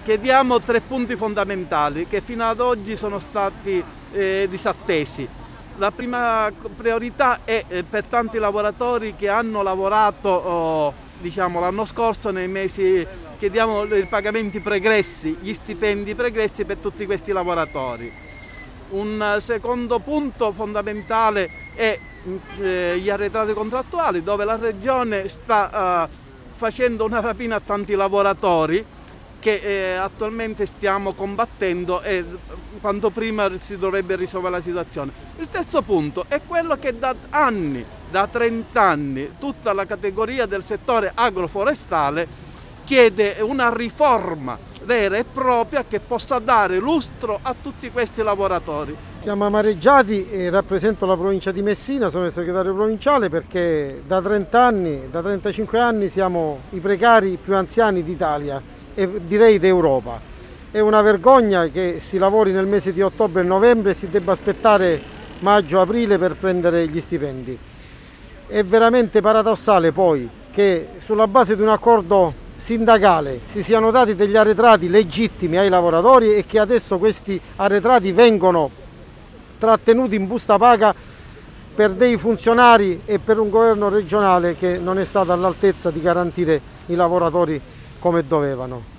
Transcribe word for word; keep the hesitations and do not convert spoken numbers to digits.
chiediamo tre punti fondamentali che fino ad oggi sono stati eh, disattesi. La prima priorità è eh, per tanti lavoratori che hanno lavorato oh, diciamo, l'anno scorso nei mesi, chiediamo i pagamenti pregressi, gli stipendi pregressi per tutti questi lavoratori. Un secondo punto fondamentale è eh, gli arretrati contrattuali, dove la Regione sta eh, facendo una rapina a tanti lavoratori che eh, attualmente stiamo combattendo e quanto prima si dovrebbe risolvere la situazione. Il terzo punto è quello che da anni, da trenta anni, tutta la categoria del settore agroforestale chiede una riforma vera e propria che possa dare lustro a tutti questi lavoratori. Siamo amareggiati e rappresento la provincia di Messina, sono il segretario provinciale perché da trenta anni, da trentacinque anni siamo i precari più anziani d'Italia e direi d'Europa. È una vergogna che si lavori nel mese di ottobre e novembre e si debba aspettare maggio-aprile per prendere gli stipendi. È veramente paradossale poi che sulla base di un accordo sindacale si siano dati degli arretrati legittimi ai lavoratori e che adesso questi arretrati vengono trattenuti in busta paga per dei funzionari e per un governo regionale che non è stato all'altezza di garantire i lavoratori come dovevano.